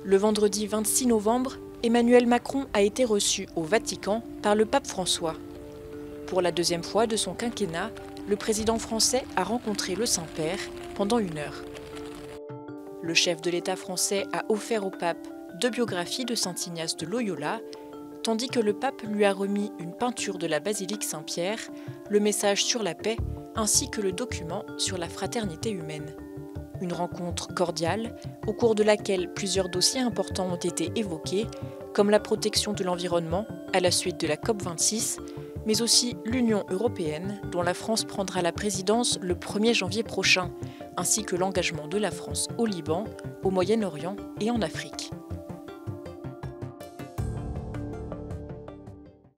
Le vendredi 26 novembre, Emmanuel Macron a été reçu au Vatican par le pape François. Pour la deuxième fois de son quinquennat, le président français a rencontré le Saint-Père pendant 1 heure. Le chef de l'État français a offert au pape 2 biographies de saint Ignace de Loyola, tandis que le pape lui a remis une peinture de la basilique Saint-Pierre, le message sur la paix, ainsi que le document sur la fraternité humaine. Une rencontre cordiale, au cours de laquelle plusieurs dossiers importants ont été évoqués, comme la protection de l'environnement à la suite de la COP26, mais aussi l'Union européenne, dont la France prendra la présidence le 1er janvier prochain, ainsi que l'engagement de la France au Liban, au Moyen-Orient et en Afrique.